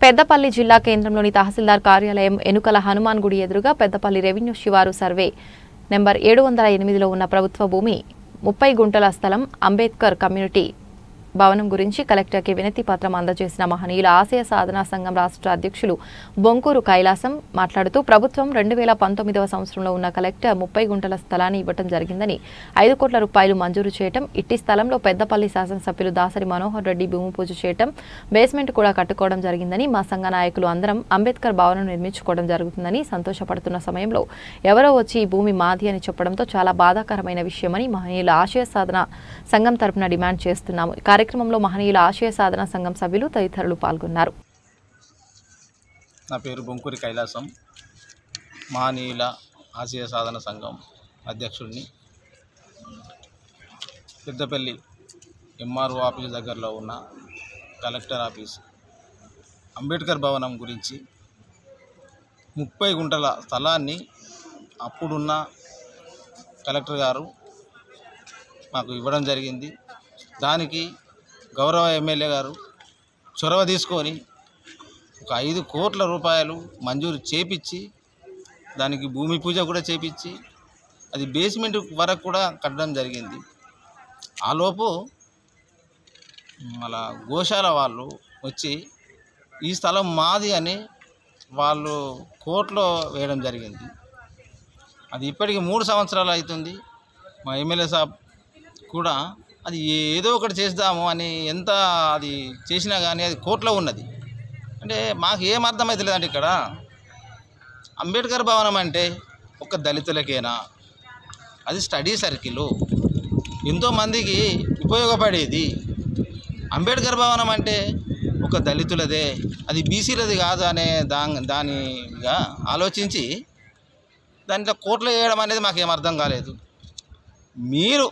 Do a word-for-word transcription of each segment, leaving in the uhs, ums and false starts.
పెద్దపల్లి జిల్లా కేంద్రంలోని తహసీల్దార్ కార్యాలయం ఎనుకల హనుమాన్ గుడి ఎదురుగా పెద్దపల్లి రెవెన్యూ శివారు సర్వే నెంబర్ ఏడు వందల ఎనిమిదిలో ఉన్న ప్రభుత్వ భూమి ముప్పై గుంటల స్థలం అంబేద్కర్ కమ్యూనిటీ భవనం గురించి కలెక్టర్కి వినతి పత్రం అందజేసిన మహనీయుల ఆశయ సాధన సంఘం రాష్ట్ర అధ్యక్షులు బొంకూరు కైలాసం మాట్లాడుతూ ప్రభుత్వం రెండు వేల పంతొమ్మిదవ సంవత్సరంలో ఉన్న కలెక్టర్ ముప్పై గుంటల స్థలాన్ని ఇవ్వడం జరిగిందని ఐదు కోట్ల రూపాయలు మంజూరు చేయటం ఇట్టి స్థలంలో పెద్దపల్లి శాసనసభ్యులు దాసరి మనోహర్ రెడ్డి భూమి పూజ చేయటం బేస్మెంట్ కూడా కట్టుకోవడం జరిగిందని మా సంఘ నాయకులు అందరం అంబేద్కర్ భవనం నిర్మించుకోవడం జరుగుతుందని సంతోషపడుతున్న సమయంలో ఎవరో వచ్చి ఈ భూమి మాది అని చెప్పడంతో చాలా బాధాకరమైన విషయమని మహనీయుల ఆశయ సాధన సంఘం తరపున డిమాండ్ చేస్తున్నాము। కార్యక్రమంలో మహనీయుల ఆశయ సాధన సంఘం సభ్యులు తదితరులు పాల్గొన్నారు। నా పేరు బొంకూరి కైలాసం, మహనీయుల ఆశయ సాధన సంఘం అధ్యక్షుడిని। పెద్దపల్లి ఎంఆర్ఓ ఆఫీస్ దగ్గరలో ఉన్న కలెక్టర్ ఆఫీస్ అంబేద్కర్ భవనం గురించి ముప్పై గుంటల స్థలాన్ని అప్పుడున్న కలెక్టర్ గారు మాకు ఇవ్వడం జరిగింది। దానికి గౌరవ ఎమ్మెల్యే గారు చొరవ తీసుకొని ఒక ఐదు కోట్ల రూపాయలు మంజూరు చేపించి దానికి భూమి పూజ కూడా చేపించి అది బేస్మెంట్ వరకు కూడా కట్టడం జరిగింది। ఆలోపు మళ్ళా గోశాల వాళ్ళు వచ్చి ఈ స్థలం మాది అని వాళ్ళు కోర్టులో వేయడం జరిగింది। అది ఇప్పటికి మూడు సంవత్సరాలు అవుతుంది। మా ఎమ్మెల్యే సాబ్ కూడా అది ఏదో ఒకటి చేద్దాము అని ఎంత అది చేసినా కానీ అది కోర్టులో ఉన్నది। అంటే మాకు ఏం అర్థమవుతలేదండి, ఇక్కడ అంబేద్కర్ భవనం అంటే ఒక దళితులకేనా? అది స్టడీ సర్కిల్, ఎంతోమందికి ఉపయోగపడేది। అంబేద్కర్ భవనం అంటే ఒక దళితులదే, అది బీసీలది కాదు అనే దా దానిగా ఆలోచించి దాంట్లో కోర్టులో వేయడం అనేది మాకేం అర్థం కాలేదు। మీరు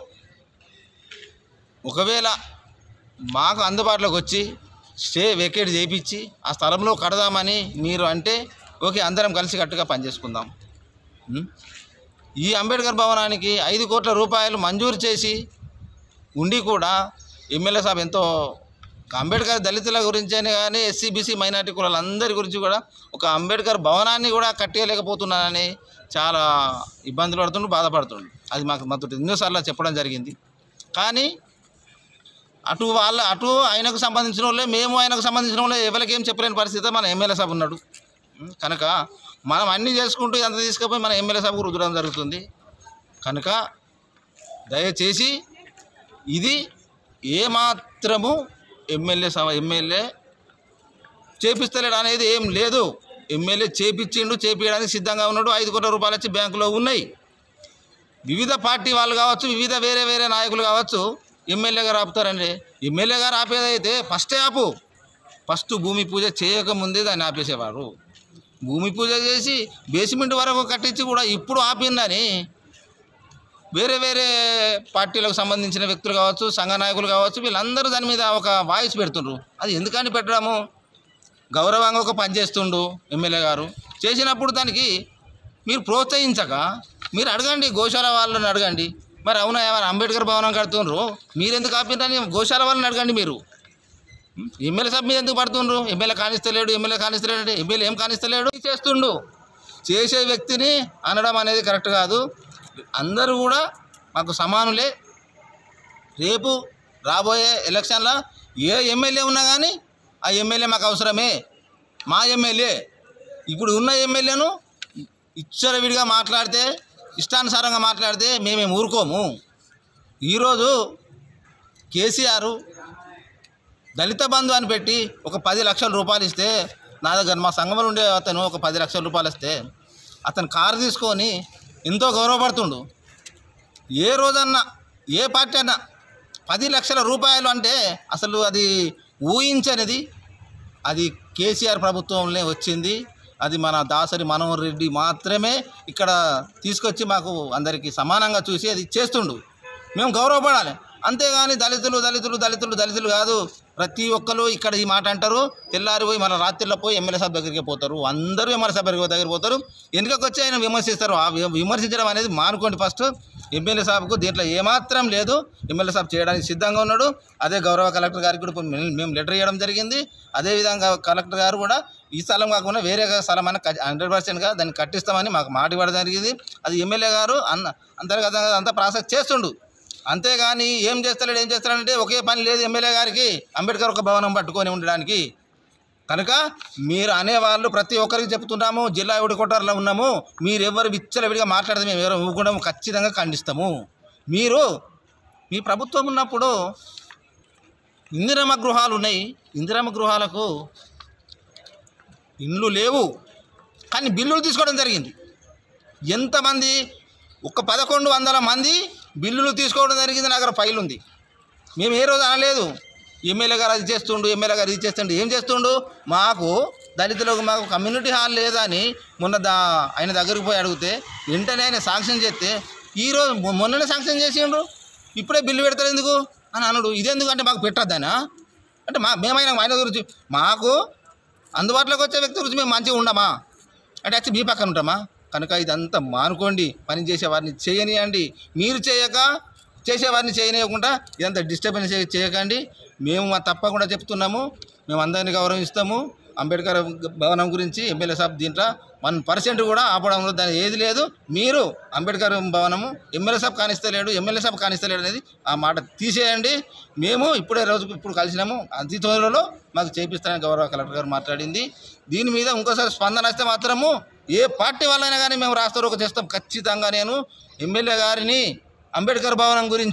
ఒకవేళ మాకు అందుబాటులోకి వచ్చి స్టే వెకేట్ చేయించి ఆ స్థలంలో కడదామని మీరు అంటే ఓకే, అందరం కలిసి కట్టుగా పనిచేసుకుందాం। ఈ అంబేద్కర్ భవనానికి ఐదు కోట్ల రూపాయలు మంజూరు చేసి ఉండి కూడా ఎమ్మెల్యే సాబ్ ఎంతో అంబేద్కర్ దళితుల గురించి అని కానీ ఎస్సీ బీసీ మైనార్టీ కులాలందరి గురించి కూడా ఒక అంబేద్కర్ భవనాన్ని కూడా కట్టేయలేకపోతున్నానని చాలా ఇబ్బందులు పడుతుండు, బాధపడుతుండు। అది మాకు మాతో ఎన్నోసార్లు చెప్పడం జరిగింది। కానీ అటు వాళ్ళ అటు ఆయనకు సంబంధించిన వాళ్ళే, మేము ఆయనకు సంబంధించిన వాళ్ళే ఎవరికేం చెప్పలేని పరిస్థితి మన ఎమ్మెల్యే సాబ్ ఉన్నాడు కనుక మనం అన్నీ చేసుకుంటూ ఎంత తీసుకుపోయి మన ఎమ్మెల్యే సాబ్కు రుద్దడం జరుగుతుంది కనుక దయచేసి ఇది ఏమాత్రము ఎమ్మెల్యే సభ ఎమ్మెల్యే చేపిస్తలేడు అనేది ఏం లేదు। ఎమ్మెల్యే చేపించిండు, చేపించడానికి సిద్ధంగా ఉన్నాడు। ఐదు కోట్ల రూపాయలు వచ్చి బ్యాంకులో ఉన్నాయి। వివిధ పార్టీ వాళ్ళు కావచ్చు, వివిధ వేరే వేరే నాయకులు కావచ్చు, ఎమ్మెల్యే గారు ఆపుతారండి। ఎమ్మెల్యే గారు ఆపేదైతే ఫస్టే ఆపు, ఫస్ట్ భూమి పూజ చేయకముందే దాన్ని ఆపేసేవారు। భూమి పూజ చేసి బేస్మెంట్ వరకు కట్టించి కూడా ఇప్పుడు ఆపిందని వేరే వేరే పార్టీలకు సంబంధించిన వ్యక్తులు కావచ్చు, సంఘ నాయకులు కావచ్చు, వీళ్ళందరూ దాని మీద ఒక వాయిస్ పెడుతుండ్రు। అది ఎందుకని పెట్టడము? గౌరవంగా ఒక పని చేస్తుండు ఎమ్మెల్యే గారు, చేసినప్పుడు దానికి మీరు ప్రోత్సహించక మీరు అడగండి, గోశాల వాళ్ళని అడగండి, మరి అవునా ఏమైనా అంబేద్కర్ భవనం కడుతుండ్రు మీరెందుకు ఆపినని గోశాల వాళ్ళని అడగండి। మీరు ఎమ్మెల్యే సభ మీద ఎందుకు పడుతుండ్రు? ఎమ్మెల్యే కానిస్తలేడు, ఎమ్మెల్యే కానిస్తలేడు అంటే ఎమ్మెల్యే ఏం కానిస్తలేడు చేస్తుండు। చేసే వ్యక్తిని అనడం అనేది కరెక్ట్ కాదు। అందరూ కూడా మాకు సమానులే। రేపు రాబోయే ఎలక్షన్లో ఏ ఎమ్మెల్యే ఉన్నా కానీ ఆ ఎమ్మెల్యే మాకు అవసరమే। మా ఎమ్మెల్యే ఇప్పుడు ఉన్న ఎమ్మెల్యేను ఇచ్చరవిడిగా మాట్లాడితే, ఇష్టానుసారంగా మాట్లాడితే మేమేం ఊరుకోము। ఈరోజు కేసీఆర్ దళిత బంధు అని పెట్టి ఒక పది లక్షల రూపాయలు ఇస్తే, నా దగ్గర మా సంఘంలో ఉండే అతను ఒక పది లక్షల రూపాయలు ఇస్తే అతను కారు తీసుకొని ఎంతో గౌరవపడుతుండు। ఏ రోజన్నా ఏ పార్టీ అన్నా పది లక్షల రూపాయలు అంటే అసలు అది ఊహించనిది, అది కేసీఆర్ ప్రభుత్వంలో వచ్చింది। అది మన దాసరి మనోహర్ రెడ్డి మాత్రమే ఇక్కడ తీసుకొచ్చి మాకు అందరికీ సమానంగా చూసి అది చేస్తుండు। మేము గౌరవపడాలి, అంతేగాని దళితులు దళితులు దళితులు దళితులు కాదు, ప్రతి ఒక్కరు ఇక్కడ ఈ మాట అంటారు, తెల్లారి పోయి మన రాత్రిలో పోయి ఎమ్మెల్యే సాబ్ దగ్గరికి పోతారు. అందరూ ఎమ్మెల్యే సాబ్ దగ్గరికి పోతారు. వెనుకకు వచ్చి ఆయన విమర్శిస్తారు. ఆ విమర్శించడం అనేది మానుకోండి. ఫస్ట్ ఎమ్మెల్యే సాబ్కు దీంట్లో ఏమాత్రం లేదు. ఎమ్మెల్యే సాబ్ చేయడానికి సిద్ధంగా ఉన్నాడు. అదే గౌరవ కలెక్టర్ గారికి కూడా మేము లెటర్ ఇవ్వడం జరిగింది. అదేవిధంగా కలెక్టర్ గారు కూడా ఈ స్థలం కాకుండా వేరే స్థలం అన్న హండ్రెడ్ పర్సెంట్గా దాన్ని కట్టిస్తామని మాకు మాట ఇవ్వడం జరిగింది. అది ఎమ్మెల్యే గారు అన్న అంతర్గతంగా అంతా ప్రాసెస్ చేస్తుండు. అంతేగాని ఏం చేస్తలేడు ఏం చేస్తాడంటే ఒకే పని లేదు ఎమ్మెల్యే గారికి, అంబేద్కర్ ఒక భవనం పట్టుకొని ఉండడానికి. కనుక మీరు అనేవాళ్ళు ప్రతి ఒక్కరికి చెప్తున్నాము, జిల్లా ఎవడి కొట్టారులో ఉన్నాము, మీరు ఎవరు విచ్చలవిడిగా మాట్లాడితే మేము ఎవరు ఊకుండా ఖచ్చితంగా ఖండిస్తాము. మీరు మీ ప్రభుత్వం ఉన్నప్పుడు ఇందిరమ్మ గృహాలు ఉన్నాయి, ఇందిరమ్మ గృహాలకు ఇండ్లు లేవు, కానీ బిల్లులు తీసుకోవడం జరిగింది. ఎంతమంది? ఒక పదకొండు వందల మంది బిల్లులు తీసుకోవడం జరిగింది. నా దగ్గర ఫైల్ ఉంది. మేము ఏ రోజు అనలేదు ఎమ్మెల్యే గారు అది చేస్తుండు, ఎమ్మెల్యే గారు ఇది చేస్తుండు. ఏం చేస్తుండు? మాకు దళితులకు మాకు కమ్యూనిటీ హాల్ లేదని మొన్న దా ఆయన దగ్గరికి పోయి అడిగితే వెంటనే ఆయన శాంక్షన్ చేస్తే ఈరోజు మొన్ననే శాంక్షన్ చేసిండ్రు, ఇప్పుడే బిల్లు పెడతారు ఎందుకు అని అన్నాడు. ఇదెందుకు అంటే మాకు పెట్టొద్దానా అంటే మా మేమైనా ఆయన గురించి మాకు అందుబాటులోకి వచ్చే వ్యక్తి గురించి మేము మంచిగా ఉండమా అంటే వచ్చి మీ పక్కన ఉంటామా? కనుక ఇదంతా మానుకోండి. పని చేసేవారిని చేయనియండి. మీరు చేయక చేసేవారిని చేయనియకుండా ఇదంతా డిస్టర్బెన్స్ చేయకండి. మేము తప్పకుండా చెప్తున్నాము, మేము అందరినీ గౌరవిస్తాము. అంబేద్కర్ భవనం గురించి ఎమ్మెల్యే సాబ్ దీంట్లో వన్ పర్సెంట్ కూడా ఆపడంలో దాని ఏది లేదు. మీరు అంబేద్కర్ భవనము ఎమ్మెల్యే సాబ్ కానిస్తలేడు, ఎమ్మెల్యే సాబ్ కానిస్తలేడు అనేది ఆ మాట తీసేయండి. మేము ఇప్పుడే రోజు ఇప్పుడు కలిసినాము, అతి త్వరలో మాకు చేపిస్తానని గౌరవ కలెక్టర్ గారు మాట్లాడింది. దీని మీద ఇంకోసారి స్పందన వస్తే మాత్రము ఏ పార్టీ వాళ్ళైనా కానీ మేము రాస్తారోకో చేస్తాం ఖచ్చితంగా. నేను ఎమ్మెల్యే గారిని అంబేద్కర్ భవనం గురించి